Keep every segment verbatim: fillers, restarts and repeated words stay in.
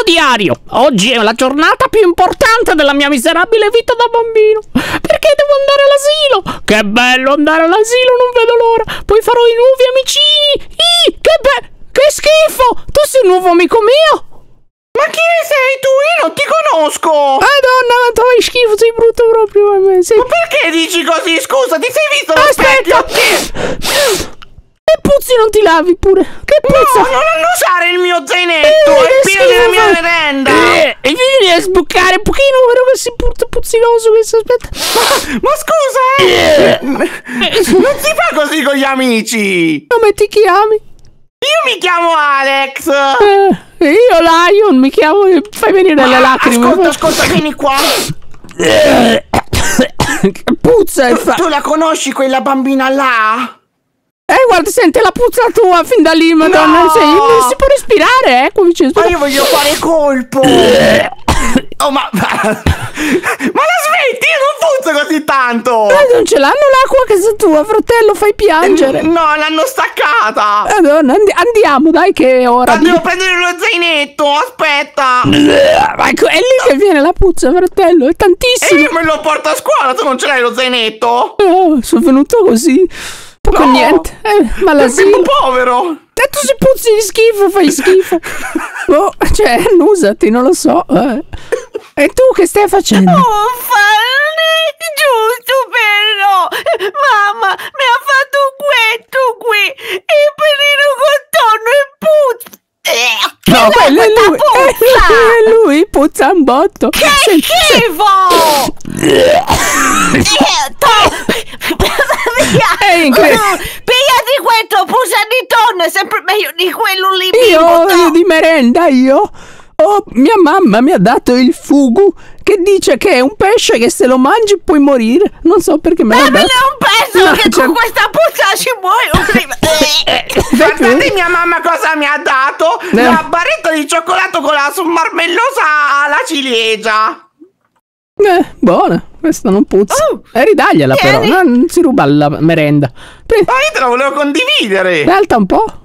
diario, oggi è la giornata più importante della mia miserabile vita da bambino, perché devo andare all'asilo. Che bello andare all'asilo, non vedo l'ora. Poi farò i nuovi amicini. Ih, che be... che schifo. Tu sei un nuovo amico mio? Ma chi sei tu? Io non ti conosco! Madonna, quanto fai schifo, sei brutto proprio a me. Sei... Ma perché dici così? Scusa, ti sei visto lo Aspetta! specchio? Che puzzi, non ti lavi pure? Che puzza? No, non usare il mio zainetto! Eh, è pieno della mia schifo. merenda! Eh, e vieni a sbucare un pochino, vero che sei brutto puzzinoso questo, aspetta. Ma, ma scusa, eh! Non si fa così con gli amici! Come ti chiami? Io mi chiamo Alex! Eh, io Lion, mi chiamo, fai venire Ma le lacrime. Ascolta, ascolta, vieni qua! Che puzza e fa... Tu la conosci quella bambina là? Eh, guarda, sente la puzza tua fin da lì, madonna. No! Sei, non si può respirare, eh, qua vicino. Ma io voglio fare colpo! Oh, ma... Ma la smetti? Io non puzzo così tanto! Eh, non ce l'hanno l'acqua a casa tua, fratello, fai piangere. No, l'hanno staccata! Madonna, and- andiamo, dai, che è ora. Ma devo prendere lo zainetto, aspetta! Ma ecco, è lì che viene la puzza, fratello, è E tantissimo. io me lo porto a scuola, tu non ce l'hai lo zainetto? Oh, sono venuto così, poco No. niente. Eh, ma Sei l'asilo. un povero! E tu si puzzi di schifo, fai schifo. Oh, cioè, annusati, non lo so. Eh. E tu che stai facendo? Uffa, giusto però! Mamma, mi ha fatto un guetto qui! Il pelino contorno e puzza! No, quello è lui. Puzza! È lui, puzza un botto. Che Senti, schifo! È incredibile. Pigliati questo, puzza di tonno, è sempre meglio di quello lì. Io, bimbo, io di merenda, io. Oh, mia mamma mi ha dato il fugu, che dice che è un pesce che se lo mangi puoi morire. Non so perché me l'ha Dammi dato. un pezzo No, che cioè- con questa puzza ci muoio prima. Guardate mia mamma cosa mi ha dato! Eh. La barretta di cioccolato con la marmellosa alla ciliegia! Eh, buona, questa non puzza. Oh, E ridagliela però, tieni. non si ruba la merenda. Prendi, Ma io te la volevo condividere! realtà un po'.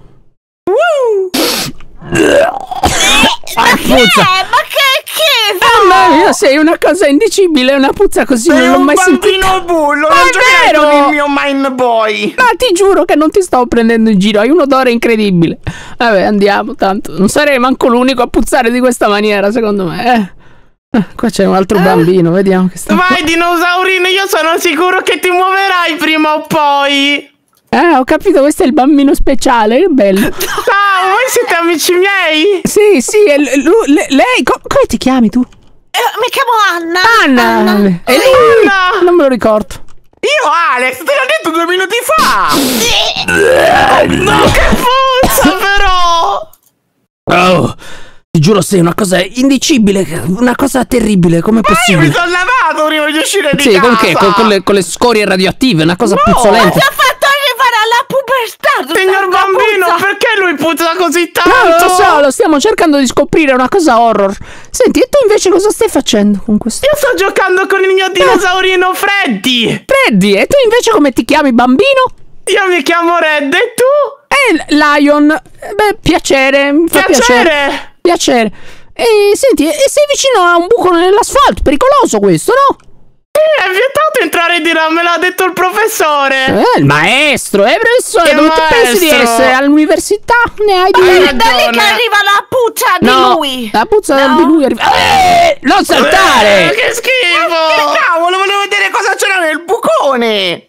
Ah, puzza. Eh, ma che schifo! Mamma mia, sei una cosa indicibile, una puzza così Sei non l'ho un mai bambino sentita. bullo, Ma non è giocare vero! con il mio mind boy! Ma ti giuro che non ti stavo prendendo in giro, hai un odore incredibile. Vabbè, andiamo, tanto. Non sarei manco l'unico a puzzare di questa maniera, secondo me, eh. Ah, qua c'è un altro bambino, vediamo che sta. Vai dinosaurino, io sono sicuro che ti muoverai prima o poi! Ah, ho capito, questo è il bambino speciale, che bello. Ciao, voi siete amici miei? Sì, sì, è l- lu- le- lei, co- come ti chiami tu? Eh, mi chiamo Anna. Anna. E lui? Anna. Non me lo ricordo. Io Alex, te l'ho detto due minuti fa! No, che puzza però! Oh, ti giuro, sei una cosa indicibile, una cosa terribile, com'è Ma io mi possibile? sono lavato prima di uscire di Sì, casa! con che? Con, con le, con le scorie radioattive, una cosa No, Ti puzzolente. ha fatto arrivare alla pubertà. Signor tutta bambino, puzza. perché lui puzza così tanto? No, lo so, lo stiamo cercando di scoprire, è una cosa horror. Senti, e tu invece cosa stai facendo con questo? Io sto giocando con il mio dinosaurino Freddy! Freddy, e tu invece come ti chiami, bambino? Io mi chiamo Red e tu? Eh, Lion. Eh, Beh, piacere, mi fa piacere. Piacere! Piacere. E senti, e sei vicino a un buco nell'asfalto, pericoloso questo, no? Eh, è vietato entrare di là, me l'ha detto il professore! Eh, il maestro, eh, professore, Che dove ti pensi di maestro? essere? All'università? Ne hai di... Hai È ragione. da lì che arriva la puzza di No, lui. la puzza No. di lui arriva... Eh, non Eh, saltare! che schifo! Che cavolo, volevo vedere cosa c'era nel bucone!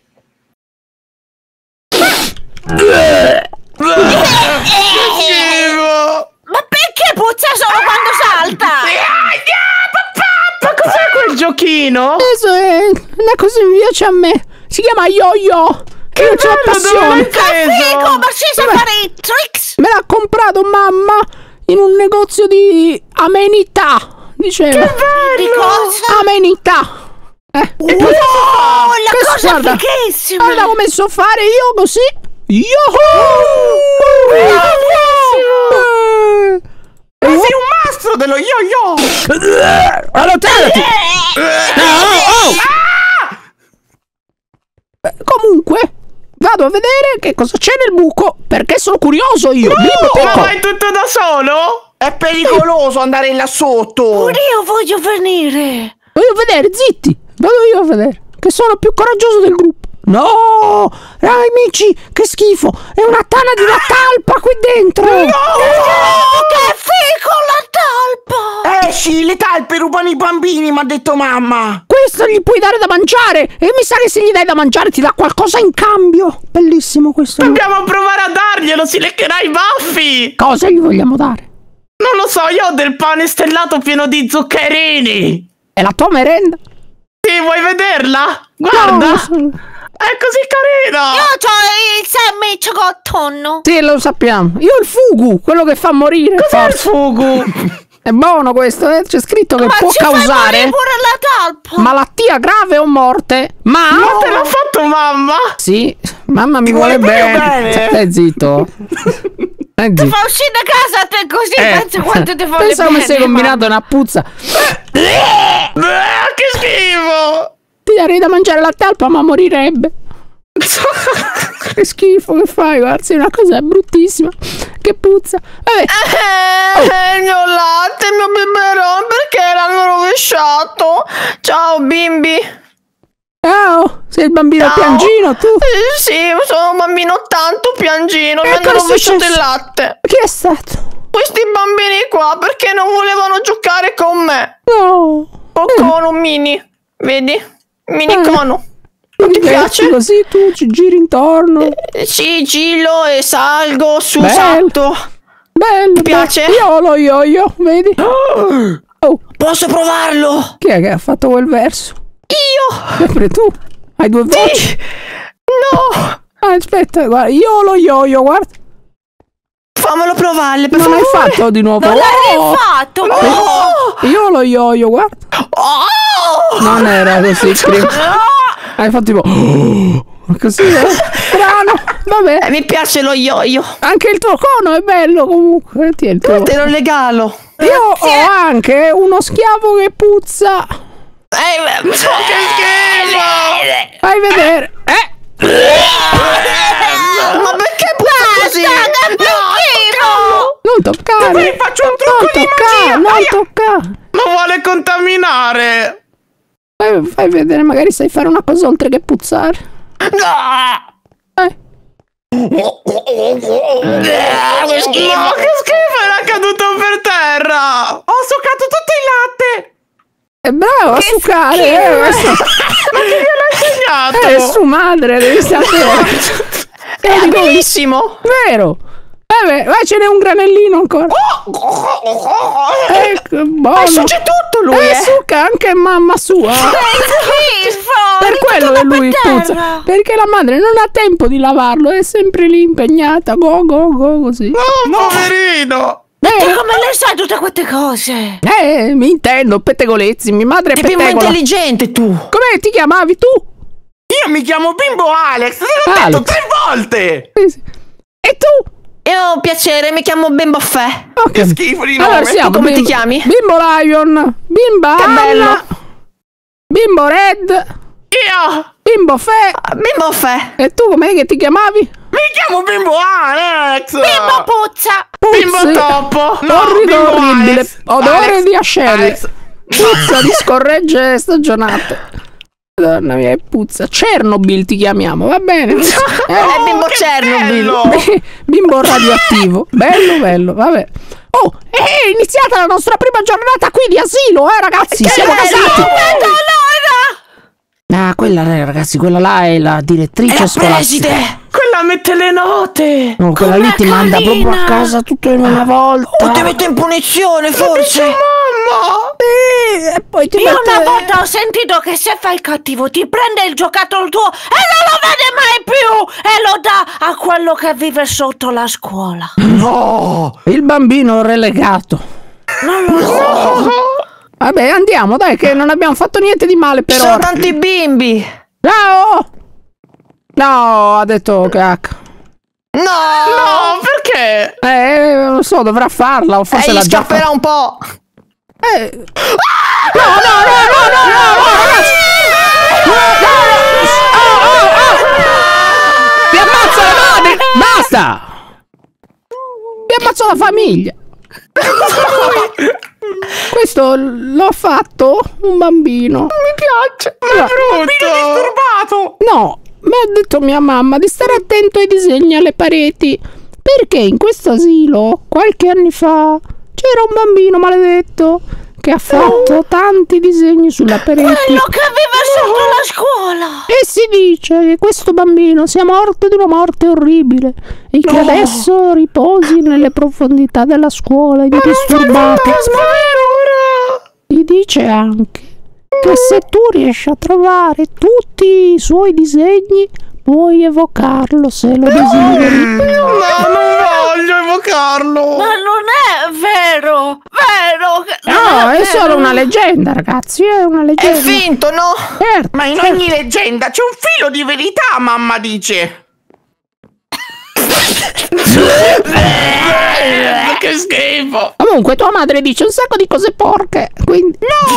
Che schifo! Ma perché puzza solo quando salta? Ma cos'è quel giochino? Questo è una cosa che mi piace a me. Si chiama yo-yo. Che io c'ho bello, passione. dove l'hai Che preso? figo, ma ci sa Vabbè. fare i tricks? Me l'ha comprato mamma in un negozio di amenità. Diceva. Di cosa? Amenità. Eh. Wow, la Questo, cosa guarda, fighissima. Guarda come so fare io così. Yo-ho! Eh. Ma sei un mastro dello yo-yo! Allontanati! Oh, oh. Eh, Comunque, vado a vedere che cosa c'è nel buco, perché sono curioso io. Bimbo Ma piccolo. vai tutto da solo? È pericoloso andare là sotto. Pure io voglio venire. Voglio vedere, zitti. Vado io a vedere. Che sono il più coraggioso del gruppo. No, amici, che schifo. È una tana di una talpa qui dentro. No! Che figo la talpa. Esci, le talpe rubano i bambini, mi ha detto mamma. Questo gli puoi dare da mangiare. E mi sa che se gli dai da mangiare ti dà qualcosa in cambio. Bellissimo questo. Dobbiamo provare a darglielo, si leccherà i baffi. Cosa gli vogliamo dare? Non lo so, io ho del pane stellato pieno di zuccherini. È la tua merenda? Sì, vuoi vederla? Guarda. No, sono... È così carina! Io ho il sandwich con tonno. Sì, lo sappiamo. Io ho il fugu, quello che fa morire. Cos'è il Forza. fugu? È buono questo, eh? C'è scritto che Ma può ci fai causare morire pure la talpa. malattia grave o morte. Ma... Ma te l'ha fatto mamma? Sì, mamma mi Ti vuole vuole bene. bene. Stai zitto. Stai Ti zitto. fa uscire da casa te così, Eh, pensa quanto ti vuole pensa come bene, sei combinato mamma. una puzza. Eh, che schifo! Ti darei da mangiare la talpa, ma morirebbe. Che schifo che fai, guarda, sei una cosa bruttissima. Che puzza. Vabbè. Eh, il mio latte, il mio biberon, perché l'hanno rovesciato? Ciao bimbi. Ciao, sei il bambino Ciao. piangino tu. Eh, sì, sono un bambino tanto piangino, mi E hanno cosa è rovesciato il successo? latte. Chi è stato? Questi bambini qua, perché non volevano giocare con me? No. O con un mini, vedi? Mini Eh. cono. Non ti Vesti piace? così tu ci giri intorno. Eh, Sì, giro e salgo su Bello. salto. Bello. Ti piace? Io lo yo-yo, vedi? Oh, Posso provarlo? chi è che ha fatto quel verso? Io? Sempre tu. Hai due voci. Sì. No. Ah, aspetta, guarda, io lo yo-yo, guarda. Fammelo provare, per Non hai favore. fatto di nuovo. Non l'hai Oh, rifatto. Oh. io lo yo-yo, guarda. Oh. Non era così, Crim. Hai fatto tipo oh, così, eh? Strano. Vabbè, Eh, mi piace lo yo-yo. anche il tuo cono è bello comunque. Tieni il tuo. Te lo regalo. Io ho anche uno schiavo che puzza. Eh, che schifo. Fai vedere. Eh, Ma perché puzza così? non toccare. Dai, faccio un trucco Non di toccare, magia. non Aia. toccare. Ma vuole contaminare. Fai, fai vedere, magari sai fare una cosa oltre che puzzare. No. Eh. Che schifo. Ma che schifo, era caduto per terra. Ho succato tutto il latte. È bravo a succare. Eh, questo- Ma chi gliel'ha insegnato? è su madre, devi sapere. È abilissimo. Vero. Vabbè, ma ce n'è un granellino ancora. Ecco, buono. Assuge tutto lui, Eh, eh. succa anche mamma sua. Per quello che lui puzza. Perché la madre non ha tempo di lavarlo, è sempre lì impegnata. Go, go, go, così. Oh, poverino. Vero? Come le sai tutte queste cose? Eh, mi intendo, pettegolezzi. Mia madre è Sei più pettegola. intelligente tu. Come ti chiamavi tu? Io mi chiamo Bimbo Alex, te l'ho Alex. detto tre volte. Sì, sì. E tu? Io piacere, mi chiamo Ben Buffet. Ok. Che schifo di nome. Allora siamo Tu come ti Bimbo- chiami? Bimbo Lion, Bimba Che Anna, bello. Bimbo Red, Io. Bimbo Fe. Ben Buffet. E tu com'è che ti chiamavi? Mi chiamo Bimbo Alex. Bimbo puzza. Bimbo Puzzi. Topo. No, Orrido, Bimbo orribile. Alex. Odore Alex. di ascelle. Alex. Puzza di scorregge stagionate. Madonna mia, puzza. Chernobyl ti chiamiamo, va bene? Eh? È Bimbo che Chernobyl. bello. Bimbo radioattivo. Bello, bello, vabbè. Oh, è iniziata la nostra prima giornata qui di asilo, eh ragazzi? Siamo casati. Ah, quella eh, ragazzi, quella là è la direttrice scolastica. Quella mette le note. No, quella lì ti manda proprio a casa tutto in una volta. O ti mette in punizione, forse. Mamma. Sì, e poi ti Io mette... una volta ho sentito che se fai il cattivo ti prende il giocattolo tuo e non lo vede mai più e lo dà a quello che vive sotto la scuola. No. Il bambino relegato. Non lo so. Vabbè, andiamo, dai, che non abbiamo fatto niente di male per Ci sono ora. tanti bimbi. Ciao! No, ha detto cacca. No. No, perché? Eh, non so, dovrà farla o forse Eh, l'ha gli già scapperà fatta. un po'. Eh. No, no, no, no, no, no, no, ragazzi! No, no, no. Oh, oh, oh. Vi ammazzo la madre! Basta! Vi ammazzo la famiglia! Questo l'ho fatto un bambino. Mi piace. Ma è un bambino disturbato. No, mi ha detto mia mamma di stare attento ai disegni alle pareti, perché in questo asilo qualche anni fa c'era un bambino maledetto che ha fatto tanti disegni sulla parete. Quello che aveva sotto la scuola. E si dice che questo bambino sia morto di una morte orribile e che adesso riposi nelle profondità della scuola indisturbato. Si dice anche che se tu riesci a trovare tutti i suoi disegni puoi evocarlo se lo desideri. No, non voglio evocarlo. Ma non è vero, vero. che- non No, è vero. solo una leggenda, ragazzi, è una È leggenda. finto, no? Certo, Ma in certo. ogni leggenda c'è un filo di verità, mamma dice. Che schifo. Comunque tua madre dice un sacco di cose porche, quindi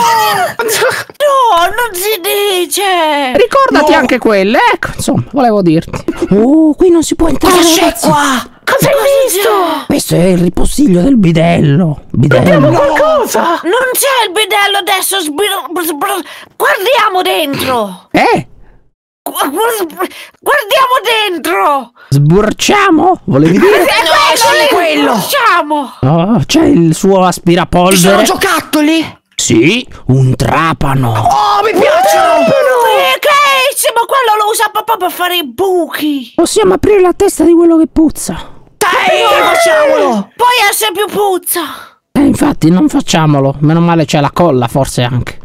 No, non si dice. ricordati No. anche quelle, ecco, insomma, volevo dirti. Oh, qui non si può entrare, Cosa c'è ragazzi. qua? Cosa hai visto? Questo è il ripostiglio del bidello. Bidello. Qualcosa. Non c'è il bidello adesso. sbir- sbr- Guardiamo dentro. Eh? Gu- gu- Guardiamo dentro. Sburciamo? Volevi dire? È quello, sì, lì, quello. Facciamo. Oh, c'è il suo Ci sono aspirapolvere. giocattoli? Sì, un trapano. Oh, mi piacciono! Eh, Carissimo, quello lo usa papà per fare i buchi. Possiamo aprire la testa di quello che puzza. Dai, facciamolo! Poi essere più puzza. Eh, infatti, non facciamolo. Meno male c'è la colla, forse anche.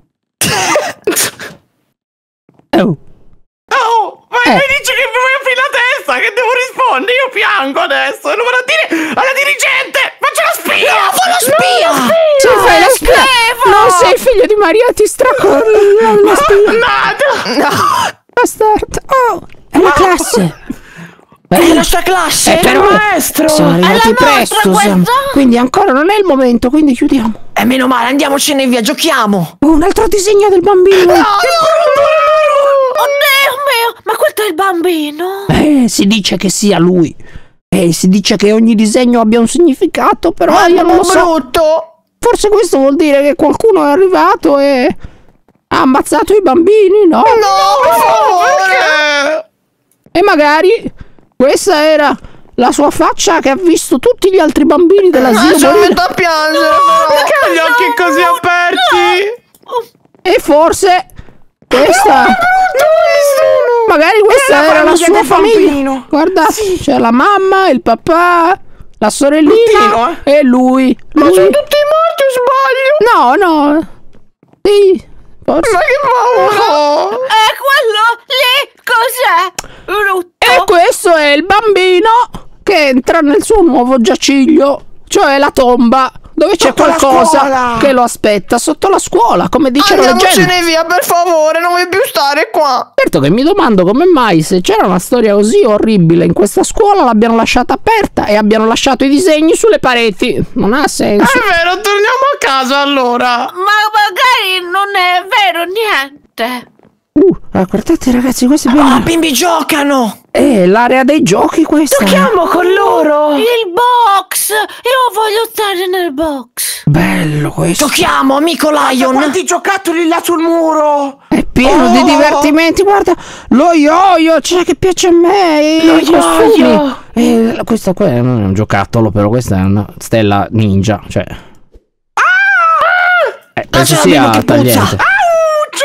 Oh. Oh, ma Eh. mi dice che mi vuoi aprire la testa, che devo rispondere? Io piango adesso e lo vado a dire alla dirigente. Faccio la spia. No, fa lo spia! Se fai la spia, schifo! non sei figlio di Maria, ti stracollo la spia. No, Bastardo. Oh, è la classe. È la sua classe? Eh, però maestro. siamo arrivati È la nostra presto, siamo- questa? quindi ancora non è il momento, quindi chiudiamo. E meno male, andiamocene via, giochiamo! Oh, un altro disegno del bambino. Oh Dio mio, ma questo è il bambino? Eh, si dice che sia lui. Eh, si dice che ogni disegno abbia un significato, però Ma io non lo non so. brutto! Forse questo vuol dire che qualcuno è arrivato e ha ammazzato i bambini, no? No, per favore! Perché? E magari questa era la sua faccia che ha visto tutti gli altri bambini Ah, dell'asilo sono morire. metto a piangere, però! Perché ha gli occhi così aperti? E forse questa... Magari questa È la era la famiglia sua del famiglia. bambino. Guardate, c'è la mamma, il papà, la sorellina Bruttino, e lui. Ma Lui- sono tutti morti o sbaglio? No, no. Sì, forse. Ma che paura! E quello lì cos'è? Brutto. E questo è il bambino che entra nel suo nuovo giaciglio, cioè la tomba, dove c'è Sotto la qualcosa scuola. che lo aspetta sotto la scuola, come dice la leggenda. Andiamocene via, per favore, non voglio più stare qua! Certo che mi domando come mai, se c'era una storia così orribile in questa scuola, l'abbiano lasciata aperta e abbiano lasciato i disegni sulle pareti. Non ha senso. È vero, torniamo a casa allora. Ma magari non è vero niente. Uh, ah, guardate ragazzi, questo è Oh, bello. bimbi giocano! È l'area dei giochi questa. Giochiamo con loro! Il box. Io voglio stare nel box. Bello questo. Giochiamo, amico Lion! Quanti giocattoli là sul muro. È pieno di Oh. divertimenti, guarda, lo yo-yo, cioè che piace a me, i Lo costumi. yo-yo. E questo qua non è un giocattolo, però questa è una stella ninja, cioè. Eh, penso Lascia la sia bimba che puzza. tagliente. Ouch!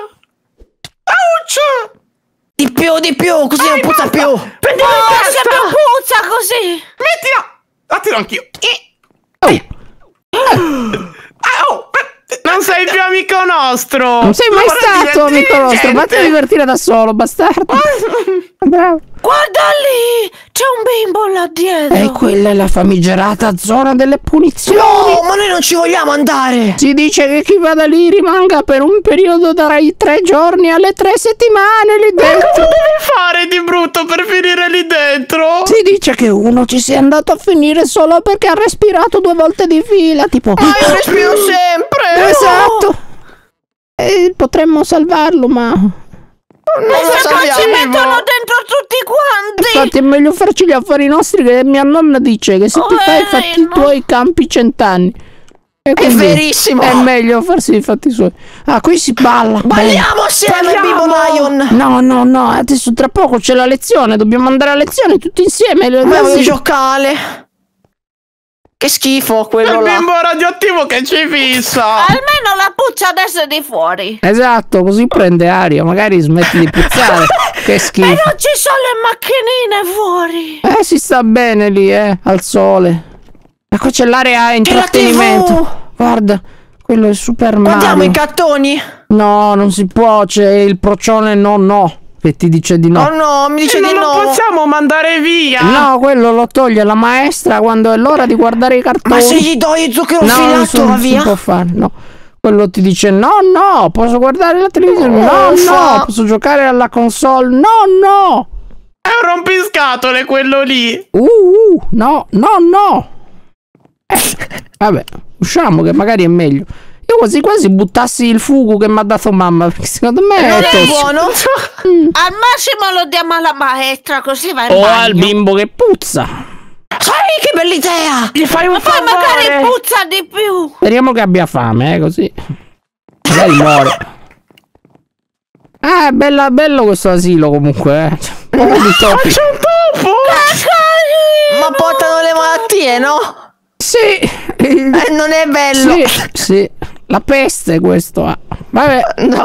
Ouch! Di più, di più, così non puzza più! Prendila in Oh, testa. sempre puzza così. Mettila. La tiro anch'io. Eh. Oh, Ah, oh, non sei più amico nostro. non sei mai Guarda, stato amico nostro, dirigente. fatti a divertire da solo, bastardo. Bravo. Guarda lì. C'è un bimbo là dietro. E quella è la famigerata zona delle punizioni. No, ma noi non ci vogliamo andare! Si dice che chi vada lì rimanga per un periodo dai tre giorni alle tre settimane lì dentro. Cosa devi fare di brutto per finire lì dentro? Si dice che uno ci sia andato a finire solo perché ha respirato due volte di fila, tipo... Ma io respiro sempre! Esatto! E potremmo salvarlo, ma... Non lo Ci sappiamo. mettono dentro tutti quanti. Infatti è meglio farci gli affari nostri, che mia nonna dice che se ti fai i fatti Poverino. tuoi campi cent'anni. E È quindi verissimo. È meglio farsi i fatti suoi. Ah, qui si balla. Balliamo assieme, Bimbo Lion. No, no, no, adesso tra poco c'è la lezione, dobbiamo andare a lezione tutti insieme. Ma vuoi Così. giocare? Che schifo quello Il là. bimbo radioattivo che ci fissa. Almeno la puzza adesso è di fuori. Esatto, così prende aria, magari smetti di puzzare. Che schifo. Però ci sono le macchinine fuori. Eh, si sta bene lì, eh, al sole. E qua c'è l'area intrattenimento. tivù. Guarda, quello è Super Guardiamo Mario. i cartoni. No, non si può, c'è il procione no no, che ti dice di no. Oh no, mi dice E di non lo no. possiamo mandare via. No, quello lo toglie la maestra quando è l'ora di guardare i cartoni. Ma se gli do il zucchero no, non filato so- va non si via. può fare, no. Quello ti dice no, no, posso guardare la televisione? No, Uffa. no, posso giocare alla console? No, no. È un rompiscatole quello lì. Uh, uh, no, no, no. Eh, vabbè, usciamo che magari è meglio. Io quasi quasi buttassi il fugu che mi ha dato mamma, perché secondo me Non è è tossico. buono. Al massimo lo diamo alla maestra, così va in O bagno. al bimbo che puzza. Sai che bella idea. Gli fai un Poi magari favore. puzza di più. Speriamo che abbia fame, eh, così. Magari muore. Ah, è bella, bello questo asilo comunque, eh. Un po' di topi. C'è un topo. Ma portano le malattie, no? Sì. Eh, non è bello. Sì, sì. La peste questo ha. Vabbè, No.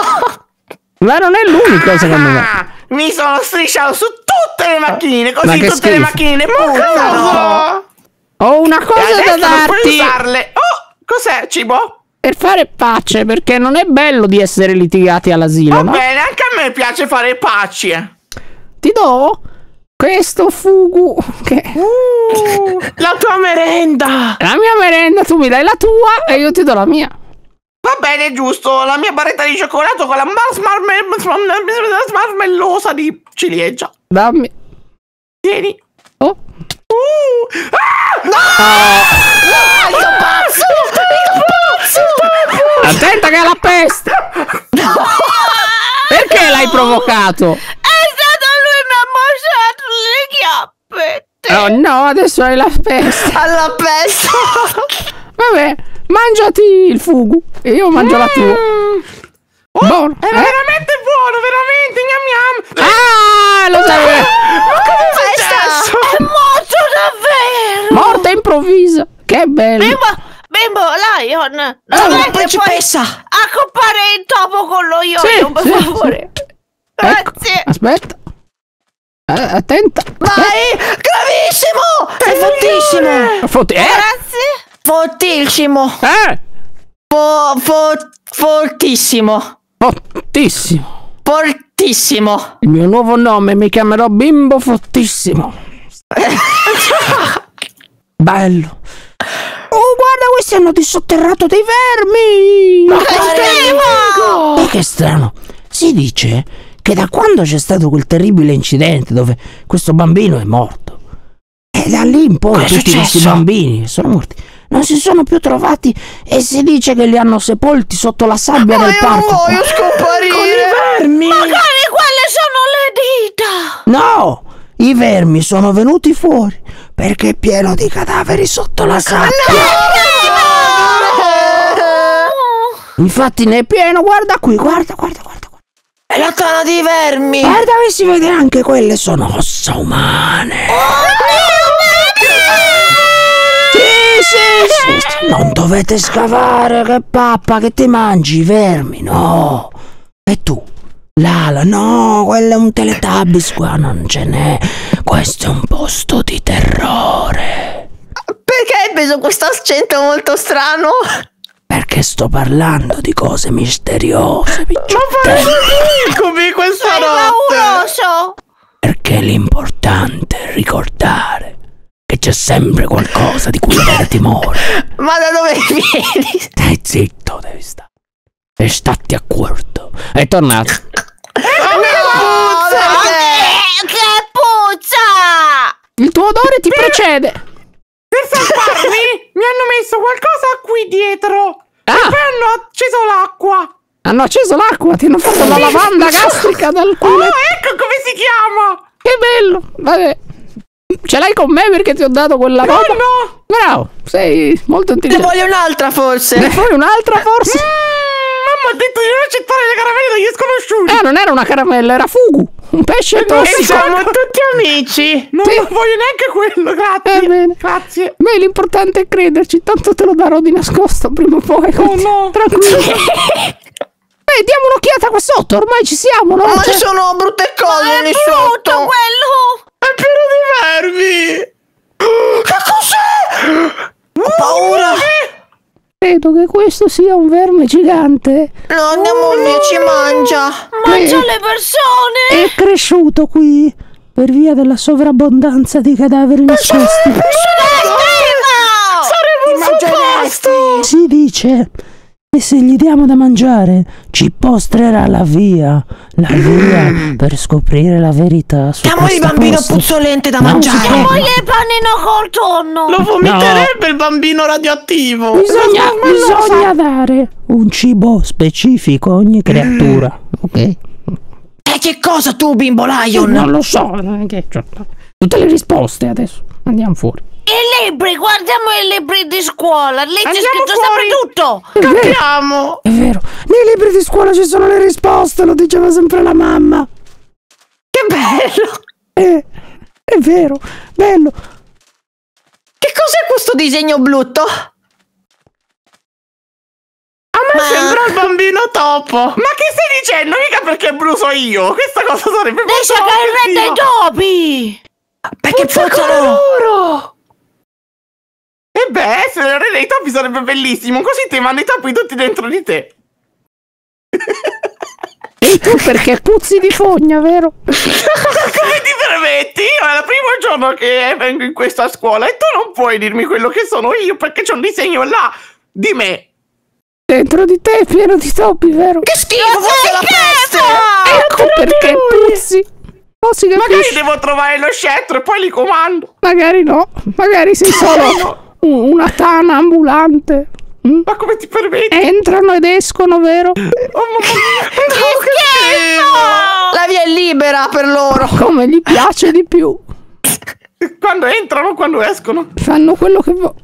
ma non è l'unico secondo me. Ah, mi sono strisciato su tutte le macchinine, Ma così che tutte le schifo. macchinine puzzano. Ho una E cosa da adesso non puoi darti usarle. Oh, cos'è, cibo? per fare pace, perché non è bello di essere litigati all'asilo, Va no? bene, anche a me piace fare pace. Ti do questo fugu che Uh, la tua merenda. la mia merenda, tu mi dai la tua e io ti do la mia. Va bene, giusto. La mia barretta di cioccolato con la marshmallow marshmallosa di ciliegia. Dammi. Tieni. Oh. Uh, ah! Io pazzo. Attenta che è la peste. Perché l'hai provocato? È stato lui, mi ha mangiato le chiappette. Oh no, adesso hai la peste. Alla peste. Vabbè, mangiati il fugu e io mangio la tua. Buono. È eh? veramente buono, veramente. Gnam gnam. Ah, lo sapevo. Ma cosa è successo? È morto davvero. Morte improvvisa. Che bello. Bimbo, Bimbo, Lion, Oh, dov'è che principessa. puoi accoppare il topo con lo yo-yo, Sì, per sì, favore? Ecco, Grazie. aspetta. Eh, attenta. Vai. Gravissimo. Sei fortissimo. Fotti- eh? Grazie. Fortissimo. Eh? Fo, fo, fortissimo. Fottissimo. Fortissimo. Il mio nuovo nome, mi chiamerò Bimbo Fottissimo. Bello. Oh, guarda, questi hanno dissotterrato dei vermi. E che strano. Si dice che da quando c'è stato quel terribile incidente dove questo bambino è morto, e da lì in poi Cosa è tutti questi successo? bambini che sono morti non si sono più trovati e si dice che li hanno sepolti sotto la sabbia Ma del io non parco. voglio scomparire. Vermi. Magari quelle sono le dita. No, i vermi sono venuti fuori perché è pieno di cadaveri sotto la sabbia. Infatti ne è pieno, guarda qui, guarda, guarda, guarda. guarda. È la tana di vermi. Guarda che si vede anche quelle sono ossa umane. Sì, sì, sì, sì. Non dovete scavare, che pappa, che ti mangi i vermi, no. E tu? Lala, no, quello è un Teletubbies, qua non ce n'è. Questo è un posto di terrore. Perché hai preso questo accento molto strano? Perché sto parlando di cose misteriose, picciottelle. Come questa Sei notte. pauroso. Perché l'importante è ricordare che c'è sempre qualcosa di cui avere timore. Ma da dove vieni? Stai zitto, devi stare. E statti a quarto. È tornato. No, perché? Eh, che puzza! Il tuo odore ti precede. Per salvarmi mi hanno messo qualcosa qui dietro. Ah. E poi hanno acceso l'acqua. Hanno acceso l'acqua, ti hanno fatto la lavanda gastrica dal culo. Oh, ecco come si chiama! Che bello! Vabbè. Ce l'hai con me perché ti ho dato quella roba? No, no! Bravo, sei molto Ne intelligente. voglio un'altra forse. Ne vuoi un'altra forse? Mamma ha detto di non accettare le caramelle degli sconosciuti! Eh, non era una caramella, era fugu. Un pesce E tossico. siamo tutti amici! Non Sì. voglio neanche quello, grazie! Eh, bene. Grazie! Beh, l'importante è crederci, tanto te lo darò di nascosto prima o poi. Oh no! Tranquillo. Beh, diamo un'occhiata qua sotto, ormai ci siamo, no? Ma Cioè- ci sono brutte cose lì Brutto sotto. quello! È pieno di vermi! Che cos'è? Ho paura. Credo che questo sia un verme gigante. No, andiamo via, ci mangia. Mangia Eh. le persone! È cresciuto qui per via della sovrabbondanza di cadaveri nascosti. Saremo un suo posto! Si dice che se gli diamo da mangiare ci mostrerà la via, la via per scoprire la verità su Diamogli il questo bambino posto. puzzolente da Non si mangiare. può. Poi il panino col tonno! Lo vomiterebbe il bambino radioattivo! Bisogna, Ma non lo sa. bisogna dare un cibo specifico a ogni creatura, ok? E che cosa tu, bimbo Lion? Non lo so, non è che c'ho tutte le risposte adesso. Andiamo fuori. I libri, guardiamo i libri di scuola! Lì c'è Andiamo scritto fuori. sempre tutto! È vero, Capiamo! è vero. Nei libri di scuola ci sono le risposte, lo diceva sempre la mamma. Che bello. Eh, è vero, bello. Che cos'è questo disegno brutto? A me Ma- sembra il bambino topo! Ma che stai dicendo? Mica perché bruso io! Questa cosa sarebbe Dice molto che è il re dei offensiva. topi! Perché puzzano? loro! E beh, essere il re dei topi sarebbe bellissimo, così ti mando i topi tutti dentro di te. E tu perché puzzi di fogna, vero? Come ti permetti? Io è il primo giorno che vengo in questa scuola e tu non puoi dirmi quello che sono io perché c'è un disegno là di me. Dentro di te è pieno di topi, vero? Che schifo, forse la peste. Ecco perché puzzi. Oh, si Magari capisce. devo trovare lo scettro e poi li comando. Magari no, magari sei solo un- una tana ambulante. Mm? Ma come ti permetti? Entrano ed escono, vero? Oh mamma mia! No, che schifo! La via è libera per loro. Come gli piace di più. Quando entrano, quando escono. Fanno quello che vogliono.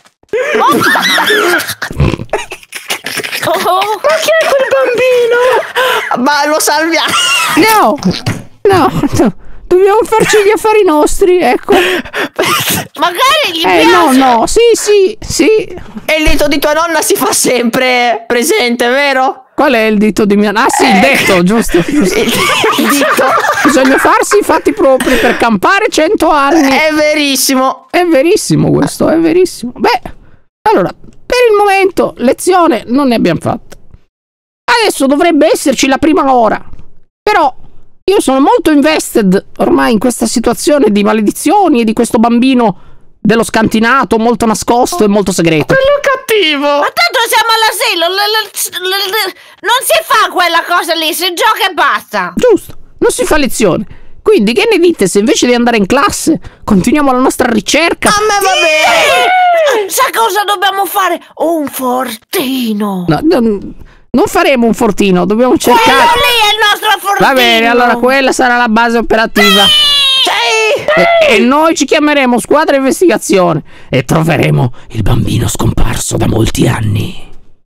Oh, Ma chi è quel bambino? Ma lo salviamo. No, no, no. Dobbiamo farci gli affari nostri, ecco. magari gli Eh, piace! no, no, sì, sì, sì. E il dito di tua nonna si fa sempre presente, vero? Qual è il dito di mia... Ah, sì, il detto, giusto, giusto. Il, il dito. Bisogna farsi i fatti propri per campare cento anni. È verissimo. È verissimo questo, è verissimo. Beh, allora, per il momento lezione non ne abbiamo fatta. Adesso dovrebbe esserci la prima ora. Però io sono molto invested ormai in questa situazione di maledizioni e di questo bambino dello scantinato molto nascosto e molto segreto. Quello cattivo! Ma tanto siamo all'asilo, l- l- l- l- non si fa quella cosa lì, si gioca e basta! Giusto, non si fa lezione. Quindi che ne dite se invece di andare in classe continuiamo la nostra ricerca? A me va bene. Eh, Sai cosa dobbiamo fare? Un fortino! No, no, non faremo un fortino, dobbiamo Quello cercare... lì è il nostro fortino! Va bene, allora quella sarà la base operativa. E, e noi ci chiameremo squadra investigazione e troveremo il bambino scomparso da molti anni.